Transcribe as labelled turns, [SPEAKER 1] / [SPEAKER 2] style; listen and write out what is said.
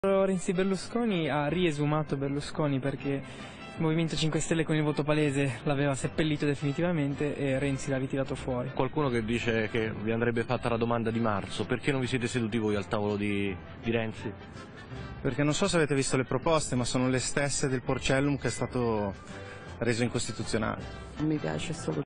[SPEAKER 1] Renzi Berlusconi ha riesumato Berlusconi perché il Movimento 5 Stelle con il voto palese l'aveva seppellito definitivamente e Renzi l'ha ritirato fuori.
[SPEAKER 2] Qualcuno che dice che vi andrebbe fatta la domanda di marzo, perché non vi siete seduti voi al tavolo di Renzi?
[SPEAKER 3] Perché non so se avete visto le proposte, ma sono le stesse del Porcellum che è stato reso incostituzionale.
[SPEAKER 4] Non mi piace assolutamente.